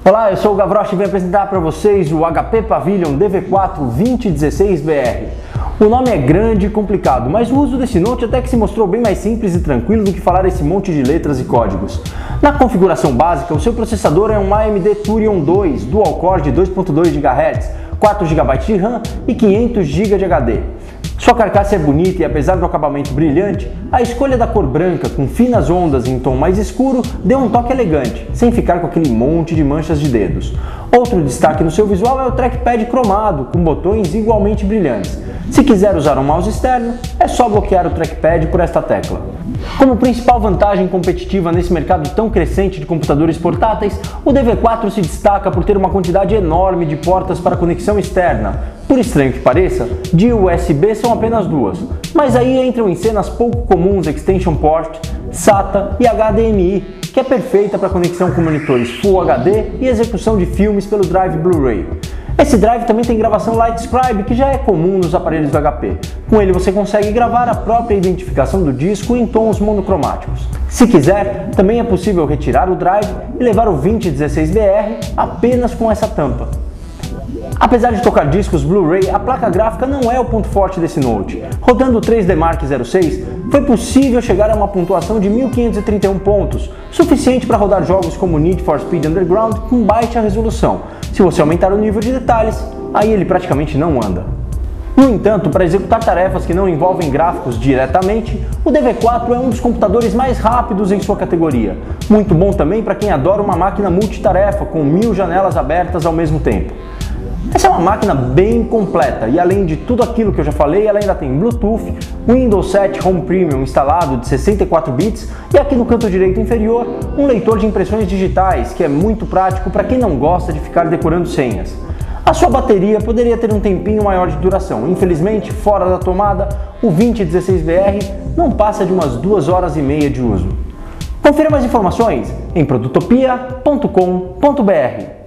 Olá, eu sou o Gavroche e venho apresentar para vocês o HP Pavilion DV4 2016BR. O nome é grande e complicado, mas o uso desse note até que se mostrou bem mais simples e tranquilo do que falar esse monte de letras e códigos. Na configuração básica, o seu processador é um AMD Thurion 2 dual-core de 2.2 GHz, 4 GB de RAM e 500 GB de HD. Sua carcaça é bonita e apesar do acabamento brilhante, a escolha da cor branca com finas ondas em tom mais escuro deu um toque elegante, sem ficar com aquele monte de manchas de dedos. Outro destaque no seu visual é o trackpad cromado, com botões igualmente brilhantes. Se quiser usar um mouse externo, é só bloquear o trackpad por esta tecla. Como principal vantagem competitiva nesse mercado tão crescente de computadores portáteis, o DV4 se destaca por ter uma quantidade enorme de portas para conexão externa. Por estranho que pareça, de USB são apenas duas, mas aí entram em cenas pouco comuns Extension Port, SATA e HDMI, que é perfeita para conexão com monitores Full HD e execução de filmes pelo drive Blu-ray. Esse drive também tem gravação Lightscribe, que já é comum nos aparelhos do HP. Com ele você consegue gravar a própria identificação do disco em tons monocromáticos. Se quiser, também é possível retirar o drive e levar o 2016BR apenas com essa tampa. Apesar de tocar discos Blu-ray, a placa gráfica não é o ponto forte desse Note. Rodando o 3D Mark 06, foi possível chegar a uma pontuação de 1531 pontos, suficiente para rodar jogos como Need for Speed Underground com baixa resolução. Se você aumentar o nível de detalhes, aí ele praticamente não anda. No entanto, para executar tarefas que não envolvem gráficos diretamente, o DV4 é um dos computadores mais rápidos em sua categoria. Muito bom também para quem adora uma máquina multitarefa com 1000 janelas abertas ao mesmo tempo. Essa é uma máquina bem completa e além de tudo aquilo que eu já falei, ela ainda tem Bluetooth, Windows 7 Home Premium instalado de 64 bits e aqui no canto direito inferior um leitor de impressões digitais que é muito prático para quem não gosta de ficar decorando senhas. A sua bateria poderia ter um tempinho maior de duração, infelizmente fora da tomada o 2016BR não passa de umas 2 horas e meia de uso. Confira mais informações em produtopia.com.br.